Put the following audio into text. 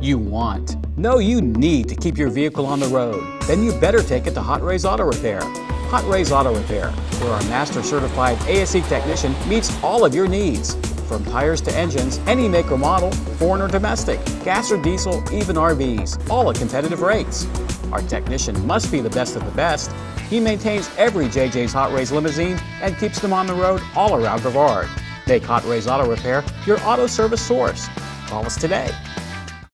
You want. No, you need to keep your vehicle on the road. Then you better take it to Hot Rayz Auto Repair. Hot Rayz Auto Repair, where our master certified ASE technician meets all of your needs. From tires to engines, any make or model, foreign or domestic, gas or diesel, even RVs, all at competitive rates. Our technician must be the best of the best. He maintains every JJ's Hot Rayz limousine and keeps them on the road all around Brevard. Make Hot Rayz Auto Repair your auto service source. Call us today.